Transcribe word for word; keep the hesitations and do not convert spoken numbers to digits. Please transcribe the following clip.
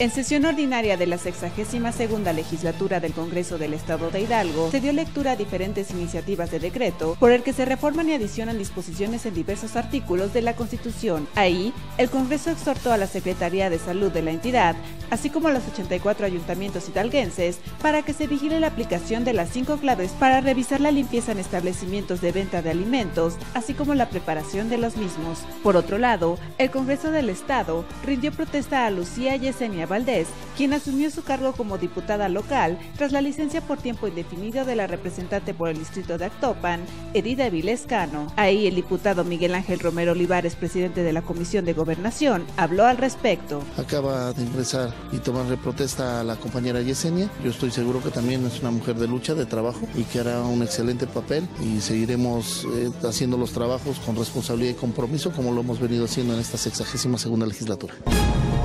En sesión ordinaria de la sexagésima segunda legislatura del Congreso del Estado de Hidalgo, se dio lectura a diferentes iniciativas de decreto por el que se reforman y adicionan disposiciones en diversos artículos de la Constitución. Ahí, el Congreso exhortó a la Secretaría de Salud de la entidad, así como a los ochenta y cuatro ayuntamientos hidalguenses, para que se vigile la aplicación de las cinco claves para revisar la limpieza en establecimientos de venta de alimentos, así como la preparación de los mismos. Por otro lado, el Congreso del Estado rindió protesta a Lucía Yesenia Valdés, quien asumió su cargo como diputada local tras la licencia por tiempo indefinido de la representante por el distrito de Actopan, Edith Avilés Cano. Ahí el diputado Miguel Ángel Romero Olivares, presidente de la Comisión de Gobernación, habló al respecto. Acaba de ingresar y tomarle protesta a la compañera Yesenia. Yo estoy seguro que también es una mujer de lucha, de trabajo, y que hará un excelente papel, y seguiremos eh, haciendo los trabajos con responsabilidad y compromiso como lo hemos venido haciendo en esta sexagésima segunda legislatura.